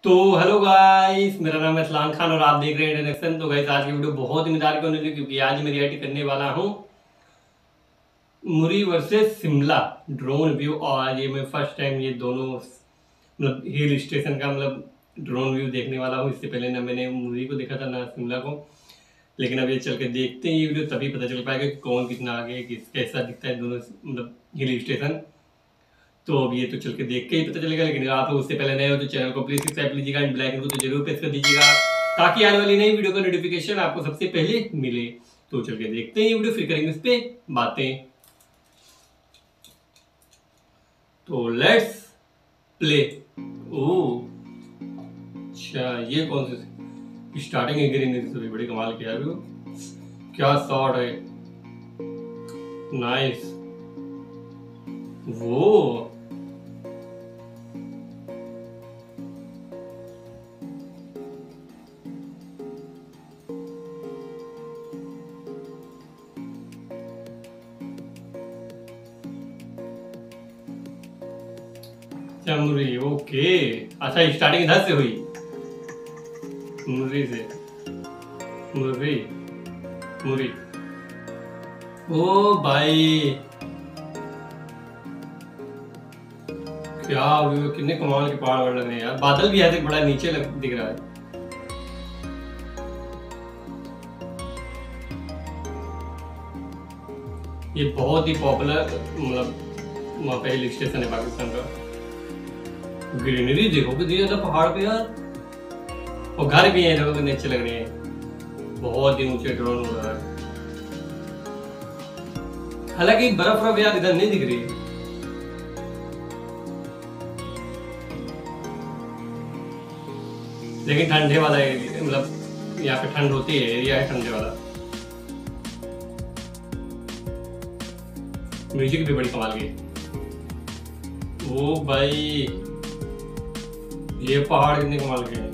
तो hello guys, मेरा नाम है सलाम खान और आप देख रहे हैं इंट्रोडक्शन। तो गाइस, आज की वीडियो बहुत ही मजेदार होने वाली है क्योंकि आज मैं रिएक्ट करने वाला हूँ Murree versus Shimla drone view. और आज ये मैं फर्स्ट टाइम ये दोनों मतलब हिल स्टेशन का मतलब ड्रोन व्यू देखने वाला हूँ। इससे पहले ना मैंने मुरी को देखा था ना शिमला को, लेकिन अब ये चल के देखते हैं ये वीडियो, तभी पता चल पाएगा कि कौन कितना आगे है, कैसा दिखता है दोनों मतलब हिल स्टेशन। तो अब ये तो चल के देख के ही पता चलेगा। लेकिन आप लोग उससे पहले नए हो तो चैनल को प्लीज सब्सक्राइब लीजिएगा एंड बेल आइकन को तो जरूर प्रेस कर दीजिएगा ताकि आने वाली नई वीडियो का नोटिफिकेशन आपको सबसे पहले मिले। तो चल के देखते हैं ये वीडियो, फिर करेंगे इस पे बातें। तो लेट्स प्ले। ओ अच्छा, ये कौन सी स्टार्टिंग है ग्रीन से बड़ी कमाल किया है, क्या शॉट है, नाइस। वो मुर्री, ओके। अच्छा, स्टार्टिंग इधर से हुई, मुर्री से, मुर्री मुर्री। ओ भाई, क्या कितने कमाल के पहाड़ लग रहे हैं यार। बादल भी ऐसे बड़ा नीचे दिख रहा है। ये बहुत ही पॉपुलर मतलब वहाँ पे हिल स्टेशन है पाकिस्तान का। ग्रीनरी देखो कितनी ज्यादा पहाड़ पे यार, और घर भी हैं, देखो कितने अच्छे लग रहे हैं। बहुत ही ऊंचे ड्रोन हो रहा है। हालांकि बर्फ यार इधर नहीं दिख रही, लेकिन ठंडे वाला एरिया मतलब यहाँ पे ठंड होती है, एरिया है ठंडे वाला। म्यूजिक भी बड़ी कमाल की। ओ भाई, ये पहाड़ कितने कमाल के हैं।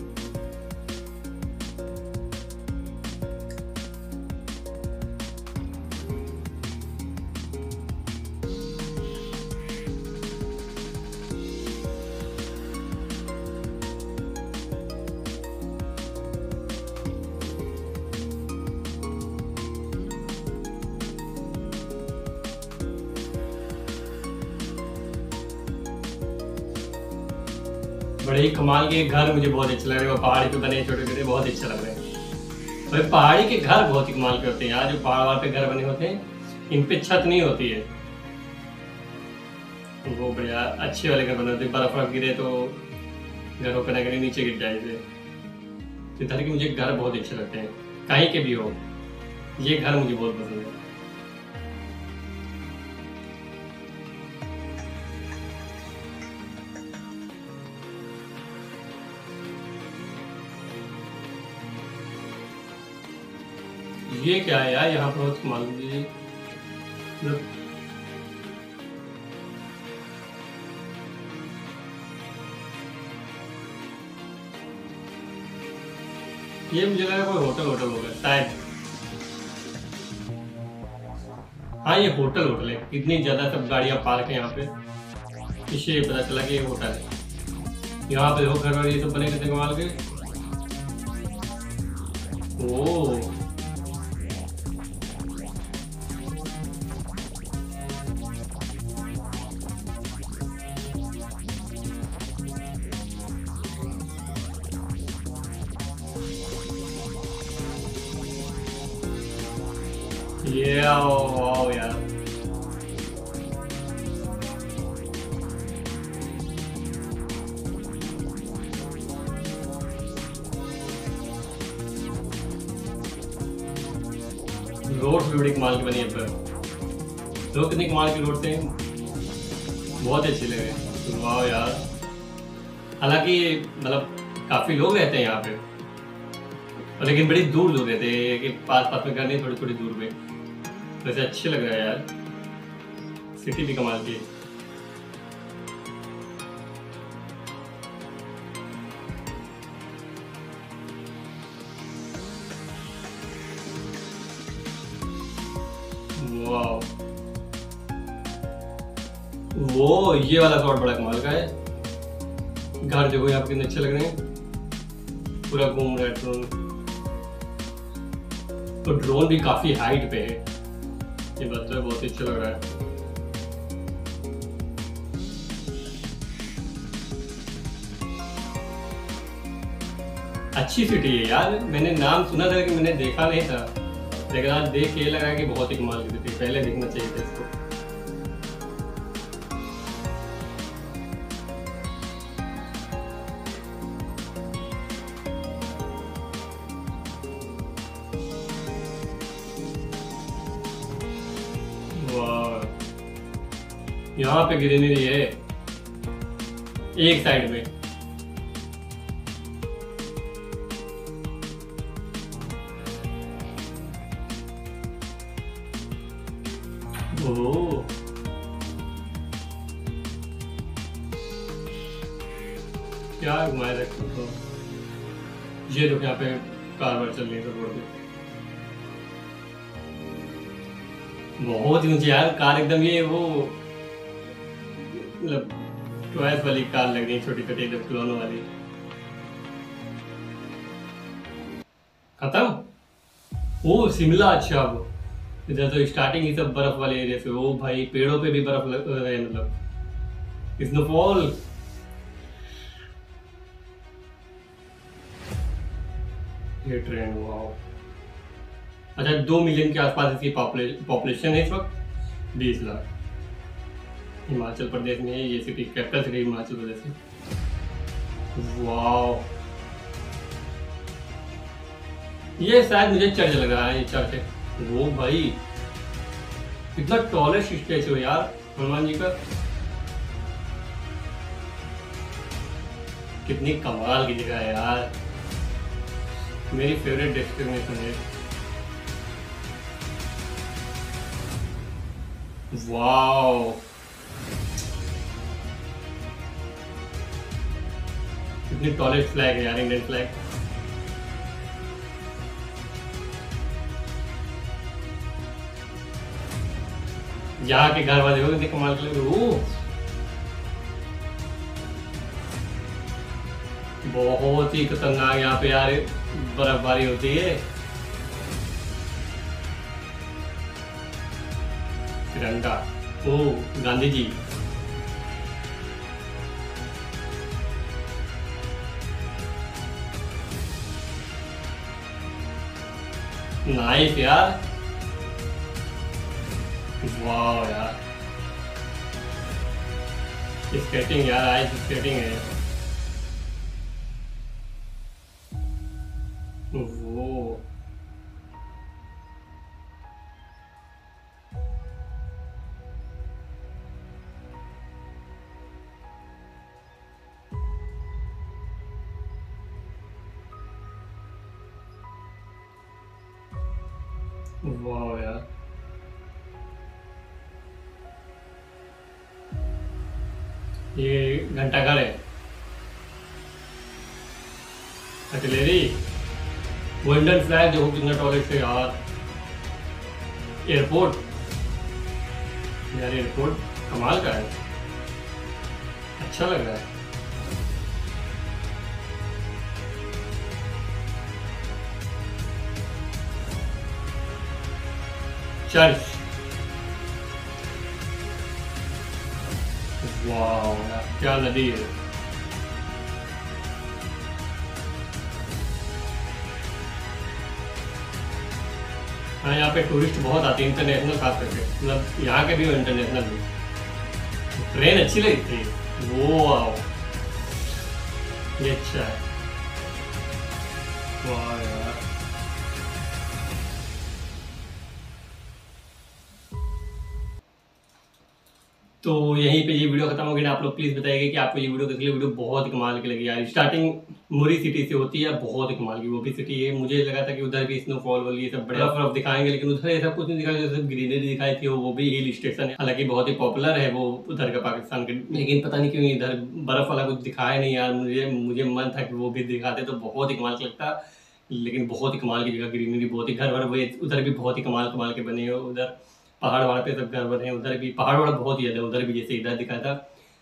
बड़े ही कमाल के घर मुझे बहुत अच्छे लग रहे हैं। वो पहाड़ी पे बने छोटे छोटे बहुत अच्छे लग रहे हैं। और पहाड़ी के घर बहुत ही कमाल के होते हैं यार। जो पहाड़ पे घर बने होते हैं इन पे छत नहीं होती है, वो बढ़िया अच्छे वाले घर बने होते हैं। बर्फ गिरे तो घरों पर ना नीचे गिर जाए थे। तो इधर के मुझे घर बहुत अच्छे लगते हैं, कहीं के भी हो। ये घर मुझे बहुत पसंद है। ये क्या है यार, यहाँ पर बहुत कमाल की ये मुझे लगा कोई होटल होगा शायद। हाँ, ये होटल है। इतनी ज्यादा सब गाड़ियां पार्क है यहाँ पे, इससे पता चला कि ये होटल है। यहाँ पे देखो घर और ये सब बने कितने कमाल के। ओ ये वाओ यार, रोड भी बड़ी कमाल की बनी है पर। तो कितनी कमाल की रोड थे, बहुत अच्छे लगे। वाह यार, हालांकि मतलब काफी लोग रहते हैं यहाँ पे, लेकिन बड़ी दूर रहते हैं कि पास में घर नहीं, थोड़ी थोड़ी दूर में। वैसे अच्छे लग रहा है यार, सिटी भी कमाल की है। वाह, वो ये वाला शॉट बड़ा कमाल का है। घर जो यहाँ पे कितने अच्छे लग रहे हैं। पूरा घूम रहा है ड्रोन। तो ड्रोन भी काफी हाइट पे है, ये बात तो है, बहुत ही अच्छा लग रहा है। अच्छी सिटी है यार, मैंने नाम सुना था कि मैंने देखा नहीं था, लेकिन आज देख के ये लगा कि बहुत ही कमाल की सिटी, पहले देखना चाहिए था इसको। वाह, यहाँ पे ग्रीनरी है एक साइड में। ओह, क्या घुमाया रखा तो। ये देखो यहाँ पे कार वार चल रही है रोड पे, बहुत ही ऊंची यार कार, एकदम ये वो मतलब टॉयज वाली कार लग रही है, छोटी छोटी एकदम खिलौनों वाली। खत्म। ओ शिमला, अच्छा वो इधर तो स्टार्टिंग ही सब बर्फ वाले एरिया से। ओ भाई पेड़ों पे भी बर्फ लग रहा है, मतलब स्नोफॉल। ये ट्रेन, वाओ। अच्छा 2 मिलियन के आसपास इसकी पॉपुलेशन है इस वक्त, 20 लाख। हिमाचल प्रदेश में है ये city, capital city Himachal Pradesh की। वाओ, ये शायद मुझे चर्च लग रहा है, ये चर्च है। वो भाई कितना टॉलेस्ट स्टैचू है यार हनुमान जी का, कितनी कमाल की जगह है यार, मेरी फेवरेट डेस्टिनेशन है। वाओ, कितनी टॉलेस्ट फ्लैग है यार, इंडियन फ्लैग। यहाँ के घर वाले हो कितने कमाल के लग रहे हो, बहुत ही खतरनाक यहाँ पे यार बर्फबारी होती है। तिरंगा, ओ गांधी जी। नाइस यार, वाह यार, स्केटिंग यार, आइस स्केटिंग है वो। वाह यार, ये घंटाघर है, आर्टिलरी, वो इंडियन फ्लैग जो कितना टॉलेस्ट है यार। एयरपोर्ट यार, एयरपोर्ट कमाल का है, अच्छा लग रहा है। चर्च, वाह यार क्या नदी है। हाँ, यहाँ पे टूरिस्ट बहुत आते हैं, इंटरनेशनल खास करके, मतलब यहाँ के भी और इंटरनेशनल भी। ट्रेन अच्छी लगी थी वो, आओ ये अच्छा है, वाह यार। तो यहीं पे ये वीडियो खत्म हो गई ना। आप लोग प्लीज बताइए कि आपको ये वीडियो कैसी लगी। वीडियो बहुत ही कमाल की लगी यार। स्टार्टिंग मुरी सिटी से होती है, बहुत ही कमाल की वो भी सिटी है। मुझे लगा था कि उधर भी स्नोफॉल वाली ये सब बड़े बर्फ दिखाएंगे, लेकिन उधर ऐसा कुछ नहीं दिखाया, जैसे ग्रीनरी दिखाई थी। वो भी हिल स्टेशन है, हालांकि बहुत ही पॉपुलर है वो उधर का पाकिस्तान के, लेकिन पता नहीं क्यों इधर बर्फ वाला कुछ दिखाया नहीं यार। मुझे मन था कि वो भी दिखाते तो बहुत ही कमाल का लगता, लेकिन बहुत ही कमाल की जगह, ग्रीनरी बहुत ही, घर वर वो उधर भी बहुत ही कमाल कमाल के बने हैं। उधर पहाड़ वहाड़ पे सब घर बने हैं, उधर भी पहाड़ वहाड़ बहुत ही ज्यादा, उधर भी जैसे इधर दिखा था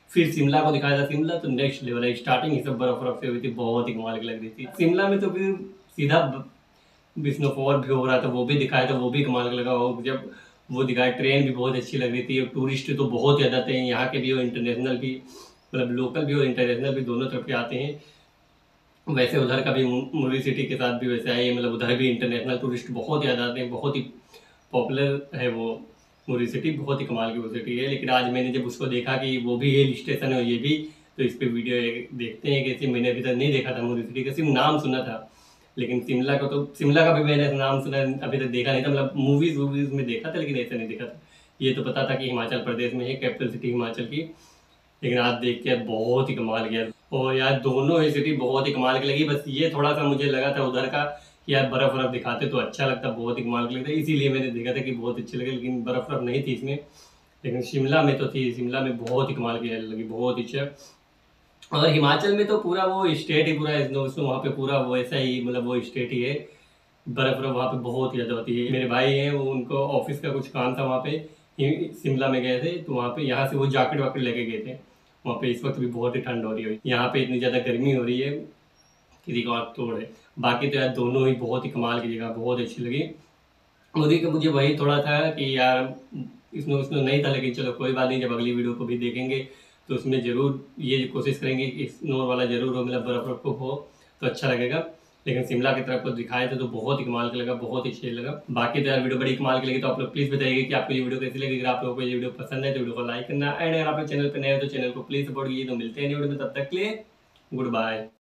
फिर शिमला को दिखाया था, शिमला तो नेक्स्ट लेवल है, स्टार्टिंग ही सब बर्फ बर्फ से हुई थी, बहुत ही कमाल की लग रही थी। शिमला में तो फिर सीधा स्नोफॉल भी हो रहा था, वो भी दिखाया था, वो भी कमाल का लगा। और जब वो दिखाया, ट्रेन भी बहुत अच्छी लग रही थी, और टूरिस्ट तो बहुत ज़्यादा थे, यहाँ के भी और इंटरनेशनल भी, मतलब लोकल भी और इंटरनेशनल भी दोनों तरफ के आते हैं। वैसे उधर का भी मुर्री सिटी के साथ भी वैसा है, मतलब उधर भी इंटरनेशनल टूरिस्ट बहुत ज़्यादा आते हैं, बहुत ही पॉपुलर है वो मुर्री सिटी, बहुत ही कमाल की वो सिटी है। लेकिन आज मैंने जब उसको देखा कि वो भी हिल स्टेशन है ये भी, तो इस पर वीडियो देखते हैं। कैसे मैंने अभी तक नहीं देखा था मुर्री सिटी का, सिर्फ नाम सुना था, लेकिन शिमला का भी मैंने नाम सुना, अभी तक देखा नहीं था। मतलब मूवीज़ वूवीज़ में देखा था, लेकिन ऐसा नहीं देखा था। ये तो पता था कि हिमाचल प्रदेश में है, कैपिटल सिटी हिमाचल की, लेकिन आज देख के बहुत ही कमाल किया। और यार दोनों ही सिटी बहुत ही कमाल की लगी। बस ये थोड़ा सा मुझे लगा था उधर का कि यार बर्फ़ वर्फ दिखाते तो अच्छा लगता, बहुत ही कमाल की लगता, इसीलिए मैंने देखा था कि बहुत अच्छी लगी, लेकिन बर्फ़ वर्फ नहीं थी इसमें। लेकिन शिमला में तो थी, शिमला में बहुत ही कमाल की लगी, बहुत ही अच्छा। और हिमाचल में तो पूरा वो स्टेट ही पूरा स्नो स्नो वहाँ पे पूरा वैसा ही, मतलब वो स्टेट ही है। बर्फ़ वर्फ वहाँ पे बहुत ही ज़्यादा होती है। मेरे भाई हैं, वो उनको ऑफिस का कुछ काम था वहाँ पे, शिमला में गए थे, तो वहाँ पे यहाँ से वो जैकेट वाकेट लेके गए थे। वहाँ पे इस वक्त भी बहुत ही ठंड हो रही है, यहाँ पे इतनी ज़्यादा गर्मी हो रही है कि रिकॉर्ड तोड़ है। बाकी तो यार दोनों ही बहुत ही कमाल की जगह, बहुत अच्छी लगी। मोदी का मुझे वही थोड़ा था कि यार स्नो स्नो नहीं था, लेकिन चलो कोई बात नहीं, जब अगली वीडियो को भी देखेंगे तो उसमें ज़रूर ये कोशिश करेंगे कि स्नो वाला ज़रूर हो, मतलब बर्फ़ वर्फ को हो तो अच्छा लगेगा। लेकिन शिमला की तरफ को दिखाए थे तो बहुत ही कमाल का लगा, बहुत ही अच्छी लगा। बाकी तो यार वीडियो बड़ी कमाल की लगी, तो आप लोग प्लीज़ बताइए कि आपको ये वीडियो कैसी लगी। अगर आप लोगों को ये वीडियो पसंद है तो वीडियो को लाइक करना, एंड अगर आप लोग चैनल पर नए हो तो चैनल को प्लीज़ सपोर्ट कीजिए। तो मिलते हैं वीडियो में, तब तक के लिए गुड बाय।